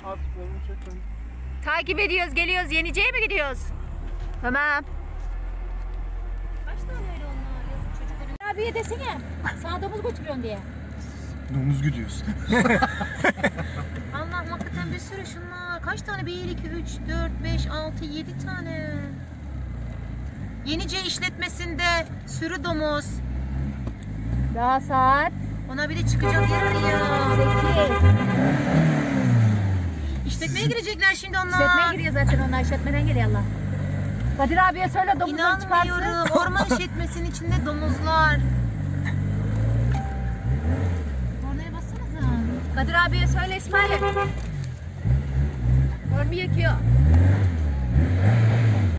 Takip ediyoruz, geliyoruz. Yeneceğe mi gidiyoruz? Tamam. Kaç tane öyle onlar yazık çocukların. Abiye desene. Sana domuz götürüyorsun diye. Domuz gidiyoruz. Allah'ım hakikaten bir sürü şunlar. Kaç tane? 1, 2, 3, 4, 5, 6, 7 tane. Yenice işletmesinde sürü domuz. Daha saat Ona bir de çıkacak yer arıyor. 8. İşletmeye girecekler şimdi onlar. İşletmeye giriyor zaten onlar. İşletmeden geliyor Allah. Kadir abiye söyle domuzları çıkarsın. İnanmıyorum. Orman işletmesinin içinde domuzlar. Oraya bassanıza. Kadir abiye söyle İsmail. Örmü yakıyor.